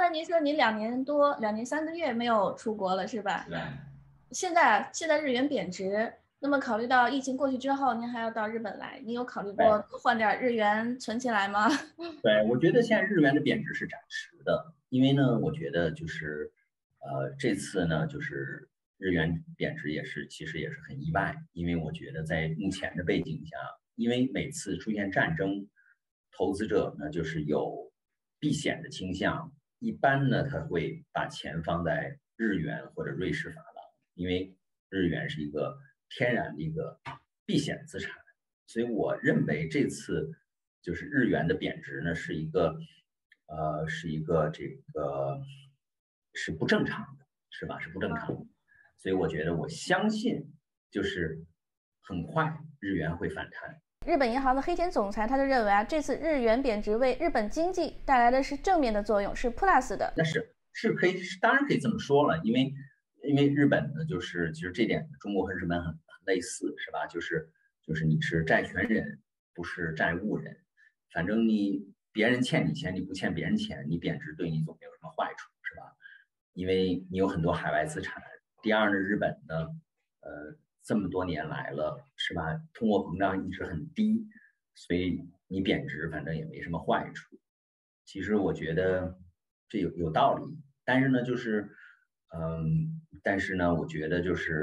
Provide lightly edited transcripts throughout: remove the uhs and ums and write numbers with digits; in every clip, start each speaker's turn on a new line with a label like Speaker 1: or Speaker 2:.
Speaker 1: 刚您说您2年3个月没有出国了是吧？
Speaker 2: 对吧？
Speaker 1: 现在日元贬值，那么考虑到疫情过去之后，您还要到日本来，你有考虑过
Speaker 2: 对
Speaker 1: 多换点日元存起来吗？
Speaker 2: 对，我觉得现在日元的贬值是暂时的，因为呢，我觉得这次呢，就是日元贬值其实也是很意外，因为我觉得在目前的背景下，因为每次出现战争，投资者呢就是有避险的倾向，一般呢他会把钱放在日元或者瑞士法郎，因为日元是一个天然的一个避险资产，所以我认为这次就是日元的贬值呢是不正常的，是吧？是不正常的，所以我相信就是很快日元会反弹。
Speaker 1: 日本银行的黑田总裁他就认为啊，这次日元贬值为日本经济带来的是正面的作用，是 plus 的。
Speaker 2: 那当然可以这么说了，因为日本呢，就是其实这点中国和日本很类似，是吧？就是你是债权人，不是债务人，反正别人欠你钱，你不欠别人钱，你贬值对你总没有什么坏处，是吧？因为你有很多海外资产。第二呢，日本呢，这么多年来了，是吧？通货膨胀一直很低，所以你贬值反正也没什么坏处。其实我觉得这有道理，但是呢，但是呢，我觉得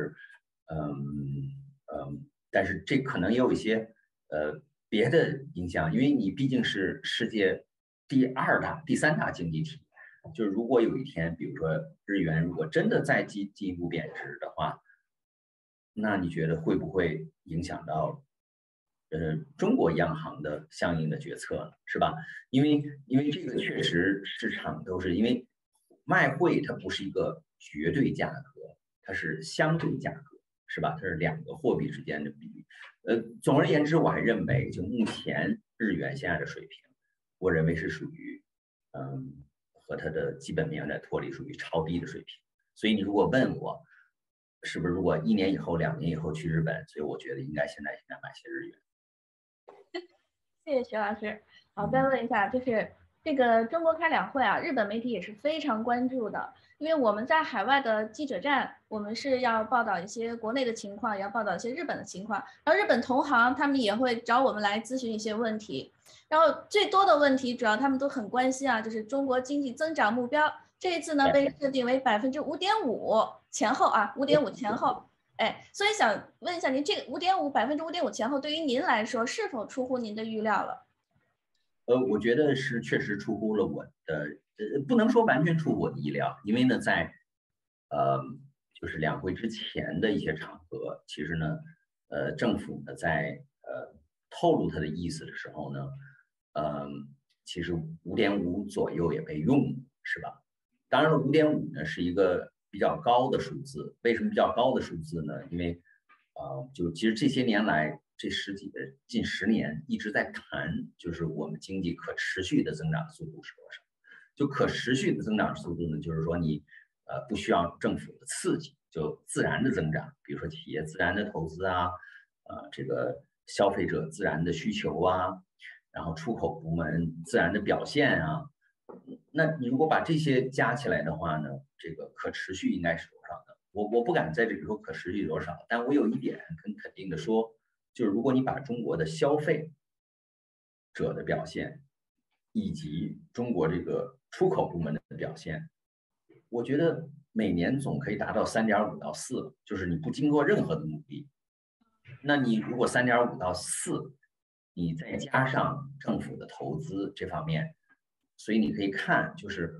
Speaker 2: 但是这可能也有一些别的影响，因为你毕竟是世界第二大、第三大经济体，就是如果有一天，比如说日元如果真的再进一步贬值的话，那你觉得会不会影响到中国央行的相应的决策呢？是吧？因为这个确实市场都是因为外汇它不是一个绝对价格，它是相对价格，是吧？它是两个货币之间的比例。总而言之，我还认为就目前日元现在的水平，我认为是属于和它的基本面的脱离，属于超低的水平。所以你如果问我，是不是如果1年以后、2年以后去日本，所以我觉得应该现在买些日元。
Speaker 1: 谢谢徐老师。好，再问一下，就是这个中国开两会啊，日本媒体也是非常关注的，因为我们在海外的记者站，我们是要报道一些国内的情况，也要报道一些日本的情况，然后日本同行他们也会找我们来咨询一些问题，然后最多的问题主要他们都很关心啊，就是中国经济增长目标，这一次呢被设定为5.5%前后啊，5.5前后。哎，所以想问一下您，这个5.5%前后，对于您来说是否出乎您的预料了？
Speaker 2: 我觉得是确实出乎了我的，不能说完全出乎我的意料，因为呢，呃，就是两会之前的一些场合，其实呢，政府呢在透露他的意思的时候呢，呃，其实5.5左右也被用，是吧？当然了，5.5呢是一个比较高的数字，为什么比较高的数字呢？因为就其实这些年来，近10年一直在谈，就是我们经济可持续的增长速度是多少？就可持续的增长速度呢，就是说你不需要政府的刺激，就自然的增长，比如说企业自然的投资啊，这个消费者自然的需求啊，然后出口部门自然的表现啊，那你如果把这些加起来的话呢，这个可持续应该是多少呢？我不敢在这里说可持续多少，但我有一点很肯定的说，就是如果你把中国的消费者的表现以及中国这个出口部门的表现，我觉得每年总可以达到3.5到4，就是你不经过任何的努力。那你如果3.5到4，你再加上政府的投资这方面，所以你可以看，就是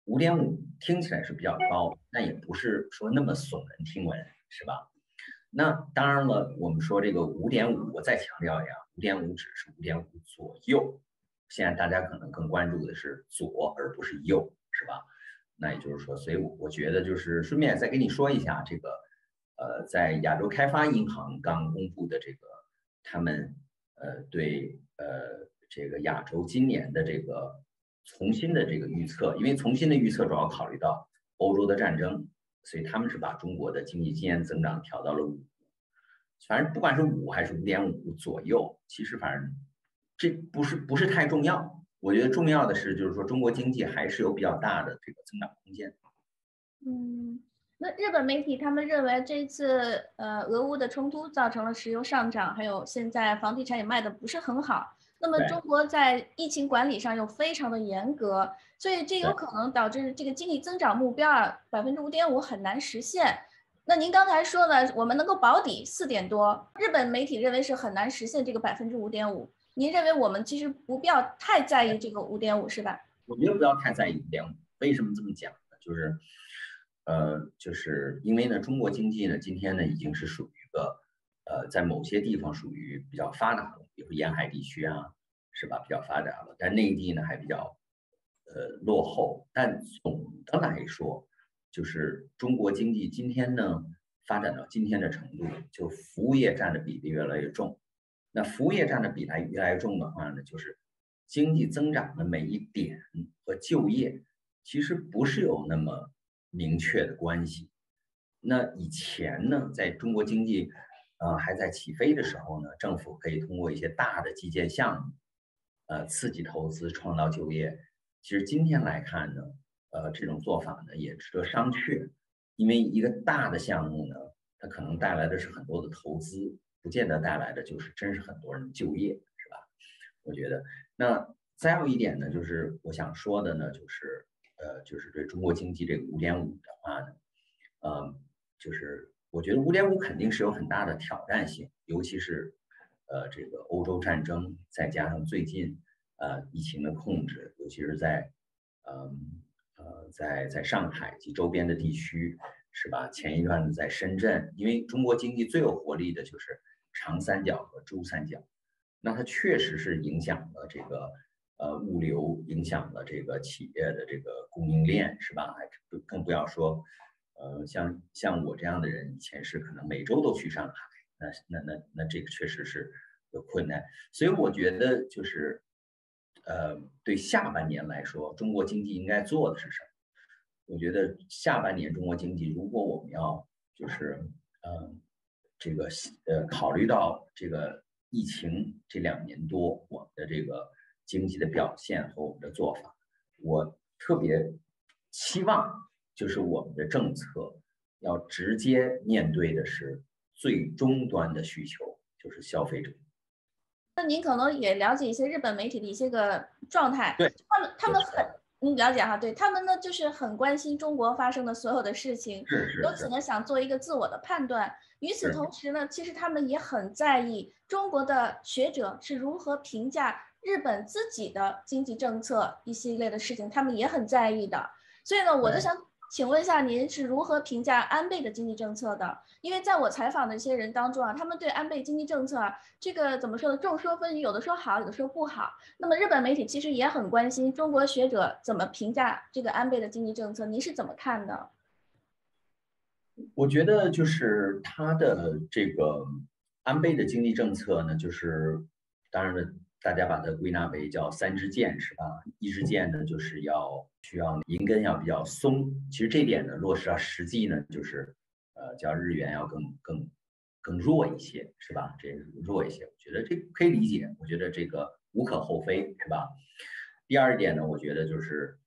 Speaker 2: 5.5听起来是比较高，但也不是说那么耸人听闻，是吧？那当然了，我们说这个5.5，我再强调一下，5.5只是5.5左右。现在大家可能更关注的是左而不是右，是吧？那也就是说，所以我觉得就是顺便再跟你说一下，这个在亚洲开发银行刚公布的这个他们对这个亚洲今年的这个重新的这个预测，因为重新的预测主要考虑到欧洲的战争，所以他们是把中国的经济今年增长调到了5，反正不管是5还是5.5左右，其实反正这不是太重要， 我觉得重要的是，就是说中国经济还是有比较大的这个增长空间。
Speaker 1: 那日本媒体他们认为这次俄乌的冲突造成了石油上涨，还有现在房地产也卖的不是很好。那么中国在疫情管理上又非常的严格，所以这有可能导致这个经济增长目标5.5%很难实现。那您刚才说的，我们能够保底4点多，日本媒体认为是很难实现这个5.5%。您认为我们其实不必要太在意这个5.5，是吧？
Speaker 2: 我觉得不要太在意5.5。为什么这么讲呢？就是因为呢，中国经济呢，今天呢已经是属于一个在某些地方属于比较发达了，比如沿海地区啊，是吧？比较发达了，但内地呢还比较落后。但总的来说，就是中国经济今天呢发展到今天的程度，就服务业占的比例越来越重。那服务业占的比例越来越重的话呢，就是经济增长的每一点和就业其实不是有那么明确的关系。那以前呢，在中国经济还在起飞的时候呢，政府可以通过一些大的基建项目，刺激投资、创造就业。其实今天来看呢，这种做法呢也值得商榷，因为一个大的项目呢，它可能带来的是很多的投资，不见得带来的就是真是很多人就业，是吧？我觉得，那再有一点呢，就是我想说的呢，就是对中国经济这个5.5的话呢，就是我觉得5.5肯定是有很大的挑战性，尤其是这个欧洲战争，再加上最近疫情的控制，尤其是在上海及周边的地区，是吧？前一段子在深圳，因为中国经济最有活力的就是长三角和珠三角，那它确实是影响了这个物流，影响了这个企业的这个供应链，是吧？更不要说像我这样的人，以前是可能每周都去上海，那这个确实是有困难，所以我觉得就是对下半年来说，中国经济应该做的是什么？我觉得下半年中国经济，如果我们要就是这个考虑到这个疫情这2年多我们的这个经济的表现和我们的做法，我特别期望就是我们的政策要直接面对的是最终端的需求，就是消费者。
Speaker 1: 那您可能也了解一些日本媒体的一些个状态，
Speaker 2: 对，
Speaker 1: 他们您了解哈，对他们呢就是很关心中国发生的所有的事情，由此呢想做一个自我的判断。与此同时呢，其实他们也很在意中国的学者是如何评价日本自己的经济政策一系列的事情，他们也很在意的。所以呢，我就想请问一下，您是如何评价安倍的经济政策的？因为在我采访的一些人当中啊，他们对安倍经济政策啊，这个怎么说呢？众说纷纭，有的说好，有的说不好。那么日本媒体其实也很关心中国学者怎么评价这个安倍的经济政策，您是怎么看的？
Speaker 2: 我觉得就是他的这个安倍的经济政策呢，就是当然了，大家把它归纳为叫3支箭，是吧？一支箭呢，就是需要银根要比较松，其实这点呢落实到实际呢，就是叫日元要更弱一些，是吧？这弱一些，我觉得这可以理解，我觉得这个无可厚非，是吧？第二点呢，我觉得就是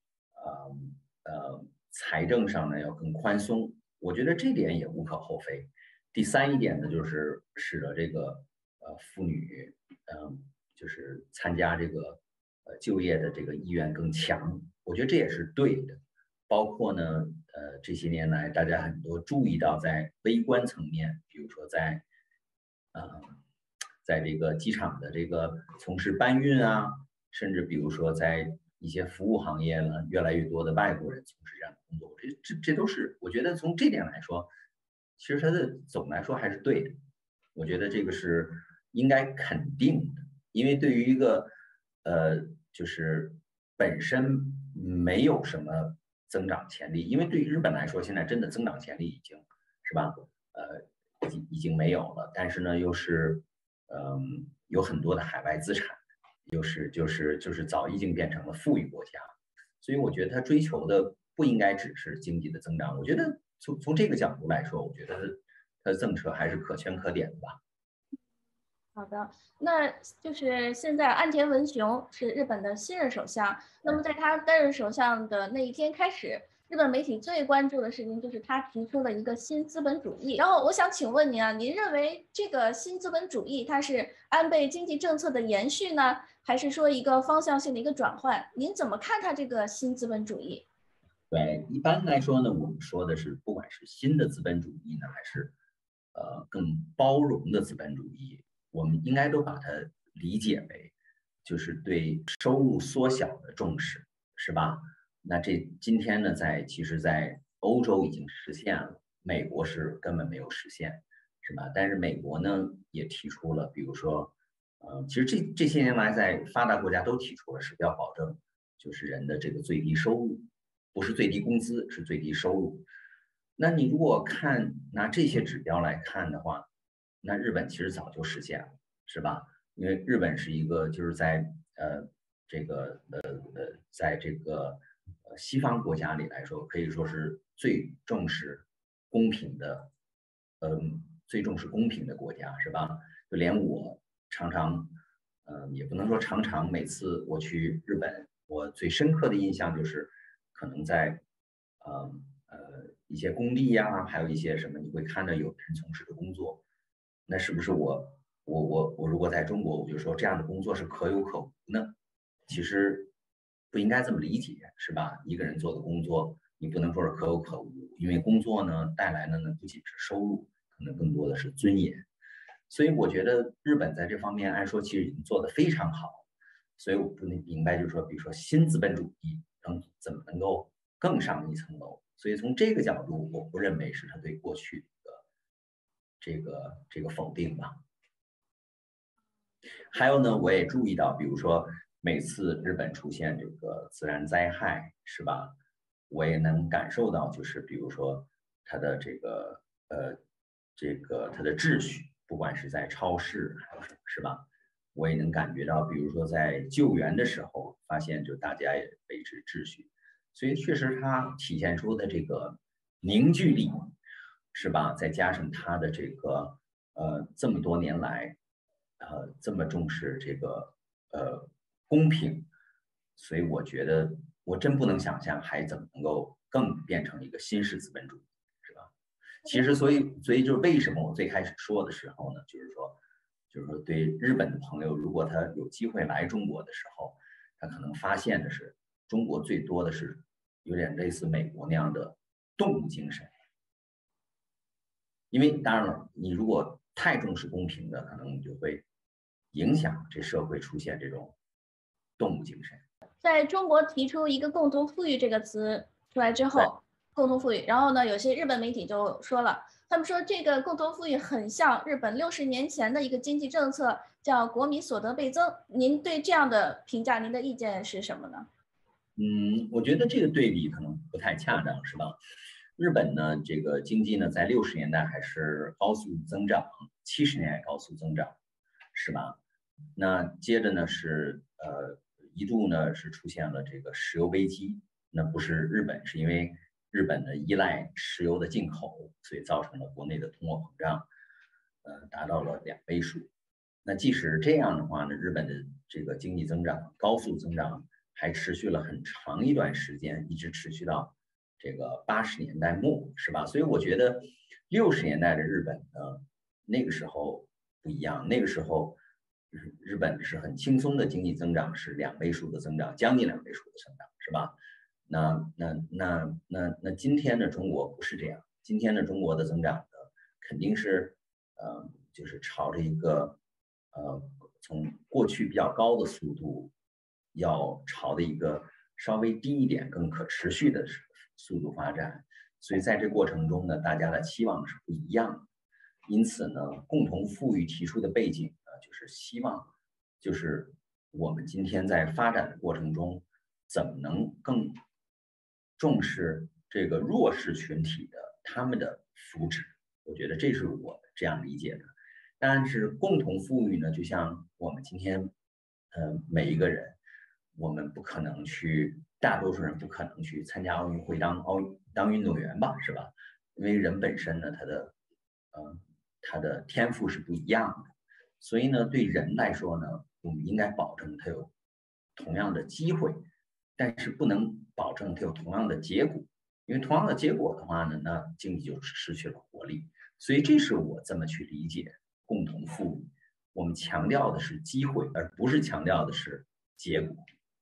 Speaker 2: 财政上呢要更宽松，我觉得这点也无可厚非。第三一点呢，就是使得这个妇女就是参加这个就业的这个意愿更强，我觉得这也是对的。包括呢这些年来大家很多注意到在微观层面，比如说在这个机场的这个从事搬运啊，甚至比如说在一些服务行业呢，越来越多的外国人从事这样的工作，这都是我觉得从这点来说，其实它的总来说还是对的。我觉得这个是应该肯定的，因为对于一个就是本身没有什么增长潜力，因为对于日本来说，现在真的增长潜力已经是吧，已经没有了，但是呢，又是有很多的海外资产。就是早已经变成了富裕国家，所以我觉得他追求的不应该只是经济的增长。我觉得从这个角度来说，我觉得他的政策还是可圈可点的吧。
Speaker 1: 好的，那就是现在岸田文雄是日本的新任首相。那么在他担任首相的那一天开始，日本媒体最关注的事情就是他提出了一个新资本主义。然后我想请问您啊，您认为这个新资本主义它是安倍经济政策的延续呢，还是说一个方向性的一个转换？您怎么看它这个新资本主义？
Speaker 2: 对，一般来说呢，我们说的是，不管是新的资本主义呢，还是更包容的资本主义，我们应该都把它理解为就是对收入缩小的重视，是吧？那这今天呢，其实，在欧洲已经实现了，美国是根本没有实现，是吧？但是美国呢，也提出了，比如说，其实这些年来，在发达国家都提出了是要保证就是人的这个最低收入，不是最低工资，是最低收入。那你如果拿这些指标来看的话，那日本其实早就实现了，是吧？因为日本是一个就是在这个西方国家里来说，可以说是最重视公平的，最重视公平的国家，是吧？就连我常常，也不能说常常，每次我去日本，我最深刻的印象就是，可能在，一些工地呀，还有一些什么，你会看到有人从事的工作，那是不是我如果在中国，我就说这样的工作是可有可无呢？其实不应该这么理解，是吧？一个人做的工作，你不能说是可有可无，因为工作呢带来的呢不仅是收入，可能更多的是尊严。所以我觉得日本在这方面按说其实已经做得非常好。所以我不明白，就是说，比如说新资本主义怎么能够更上一层楼？所以从这个角度，我不认为是他对过去的这个否定吧。还有呢，我也注意到，比如说每次日本出现这个自然灾害，是吧？我也能感受到，就是比如说它的它的秩序，不管是在超市还有什么，是吧？我也能感觉到，比如说在救援的时候，发现就大家也维持秩序，所以确实它体现出的这个凝聚力，是吧？再加上它的这么多年来。这么重视这个公平，所以我觉得我真不能想象还怎么能够更变成一个新式资本主义，是吧？其实所以就是为什么我最开始说的时候呢，就是说对日本的朋友，如果他有机会来中国的时候，他可能发现的是中国最多的是有点类似美国那样的动物精神，因为当然了，你如果太重视公平的，可能你就会影响这社会出现这种动物精神。
Speaker 1: 在中国提出一个“共同富裕”这个词出来之
Speaker 2: 对，
Speaker 1: 后，共同富裕，然后呢，有些日本媒体就说了，他们说这个共同富裕很像日本60年前的一个经济政策，叫国民所得倍增。您对这样的评价，您的意见是什么呢？
Speaker 2: 我觉得这个对比可能不太恰当，是吧？日本呢，这个经济呢，在60年代还是高速增长，70年代高速增长，是吧？那接着呢一度呢是出现了这个石油危机，那不是日本，是因为日本呢依赖石油的进口，所以造成了国内的通货膨胀，达到了2位数。那即使这样的话呢，日本的这个经济增长高速增长还持续了很长一段时间，一直持续到这个80年代末，是吧？所以我觉得60年代的日本呢，那个时候不一样，那个时候日本是很轻松的经济增长，是2位数的增长，将近2位数的增长，是吧？那今天的中国不是这样，今天的中国的增长呢，肯定是就是朝着一个从过去比较高的速度，要朝的一个稍微低一点、更可持续的速度发展。所以在这过程中呢，大家的期望是不一样的。因此呢，共同富裕提出的背景呢，就是希望，就是我们今天在发展的过程中，怎么能更重视这个弱势群体的他们的福祉？我觉得这是我这样理解的。但是共同富裕呢，就像我们今天，每一个人，我们不可能去，大多数人不可能去参加奥运会当运动员吧，是吧？因为人本身呢，他的天赋是不一样的， 所以呢，对人来说呢，我们应该保证他有同样的机会，但是不能保证他有同样的结果，因为同样的结果的话呢，那经济就失去了活力。所以这是我这么去理解共同富裕。我们强调的是机会，而不是强调的是结果。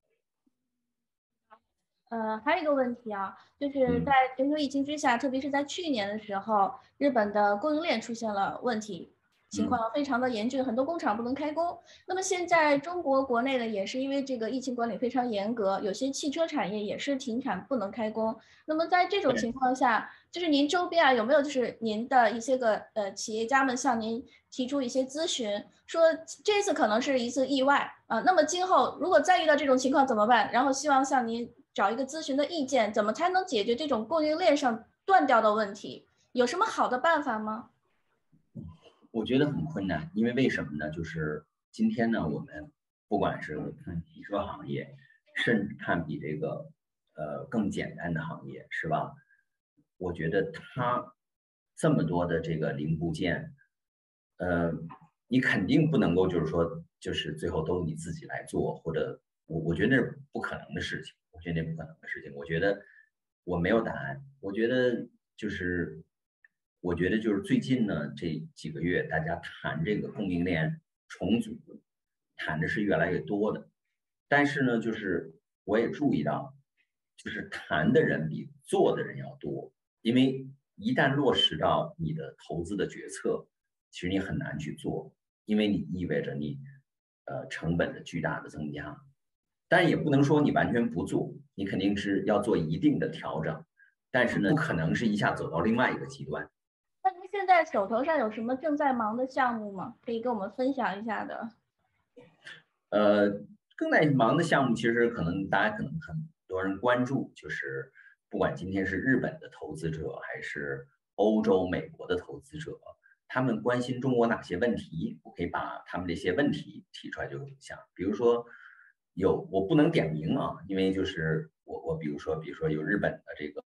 Speaker 1: 还有一个问题啊，就是在全球疫情之下，特别是在去年的时候，日本的供应链出现了问题，情况非常的严峻，很多工厂不能开工。那么现在中国国内呢，也是因为这个疫情管理非常严格，有些汽车产业也是停产不能开工。那么在这种情况下，就是您周边啊有没有就是您的一些个企业家们向您提出一些咨询，说这次可能是一次意外啊，那么今后如果再遇到这种情况怎么办？然后希望向您找一个咨询的意见，怎么才能解决这种供应链上断掉的问题？有什么好的办法吗？
Speaker 2: 我觉得很困难，因为为什么呢？就是今天呢，我们不管是看汽车行业，甚至看比这个更简单的行业，是吧？我觉得它这么多的这个零部件，呃，你肯定不能够就是说就是最后都你自己来做，或者我觉得那是不可能的事情，我觉得那不可能的事情。我觉得我没有答案，就是我觉得就是最近呢这几个月，大家谈这个供应链重组，谈的是越来越多的。但是呢，就是我也注意到，就是谈的人比做的人要多，因为一旦落实到你的投资的决策，其实你很难去做，因为你意味着你成本的巨大的增加。但也不能说你完全不做，你肯定是要做一定的调整，但是呢，不可能是一下走到另外一个极端。
Speaker 1: 那您现在手头上有什么正在忙的项目吗？可以跟我们分享一下的。
Speaker 2: 呃，更在忙的项目，其实可能大家可能很多人关注，就是不管今天是日本的投资者，还是欧洲、美国的投资者，他们关心中国哪些问题？我可以把他们这些问题提出来，就想，比如说我不能点名啊，因为就是我比如说有日本的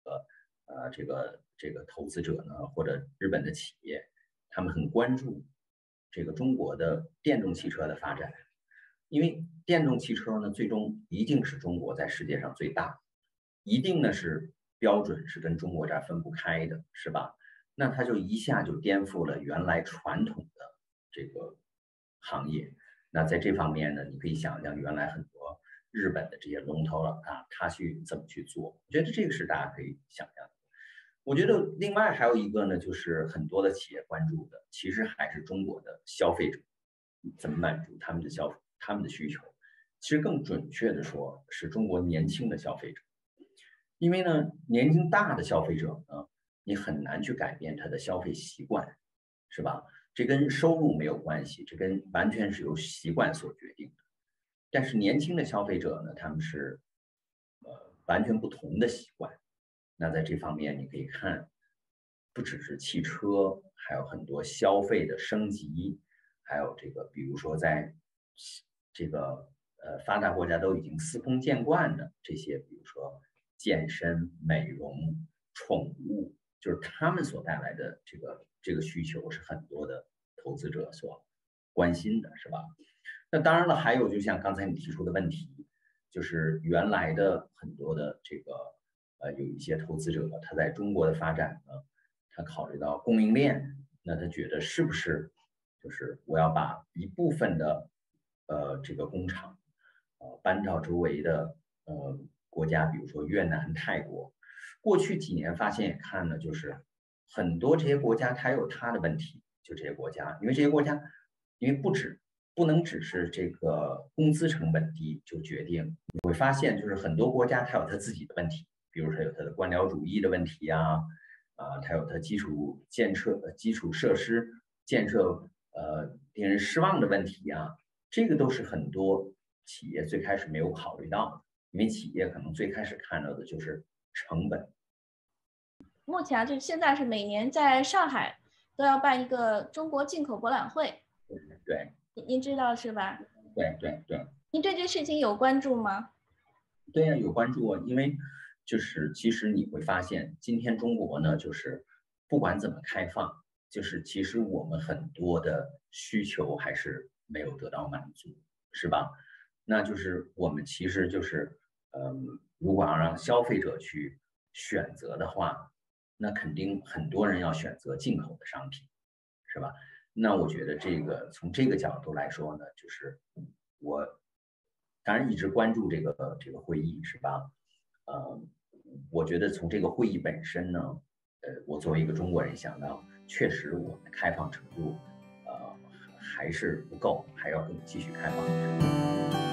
Speaker 2: 这个投资者呢，或者日本的企业，他们很关注这个中国的电动汽车的发展。因为电动汽车呢，最终一定是中国在世界上最大，一定呢是标准是跟中国这儿分不开的，是吧？那它就一下就颠覆了原来传统的这个行业。那在这方面呢，你可以想象原来很多日本的这些龙头老大，他去怎么去做？我觉得这个是大家可以想象的。我觉得另外还有一个呢，就是很多的企业关注的，其实还是中国的消费者怎么满足他们的需求。其实更准确的说，是中国年轻的消费者，因为呢，年龄大的消费者呢，你很难去改变他的消费习惯，是吧？这跟收入没有关系，这跟完全是由习惯所决定的。但是年轻的消费者呢，他们是完全不同的习惯。那在这方面，你可以看，不只是汽车，还有很多消费的升级，还有这个，比如说在这个发达国家都已经司空见惯的这些，比如说健身、美容、宠物，就是他们所带来的这个需求是很多的投资者所关心的，是吧？那当然了，还有就像刚才你提出的问题，就是原来的很多的这个有一些投资者他在中国的发展呢，他考虑到供应链，那他觉得是不是就是我要把一部分的这个工厂搬到周围的国家，比如说越南、泰国。过去几年发现也看了，就是很多这些国家它有它的问题，就这些国家，因为这些国家因为不能只是这个工资成本低就决定，你会发现就是很多国家它有它自己的问题，比如说有它的官僚主义的问题呀，它有它基础设施建设令人失望的问题呀，这个都是很多企业最开始没有考虑到的，因为企业可能最开始看到的就是成本。
Speaker 1: 目前啊，就是现在是每年在上海都要办一个中国进口博览会，
Speaker 2: 对
Speaker 1: 您知道是吧？
Speaker 2: 对对对。
Speaker 1: 您对这事情有关注吗？
Speaker 2: 对呀，有关注啊，因为就是其实你会发现，今天中国呢，就是不管怎么开放，就是其实我们很多的需求还是没有得到满足，是吧？那就是我们其实就是，如果要让消费者去选择的话，那肯定很多人要选择进口的商品，是吧？那我觉得从这个角度来说呢，就是我当然一直关注这个会议，是吧？我觉得从这个会议本身呢，我作为一个中国人想到，确实我们的开放程度，还是不够，还要更继续开放。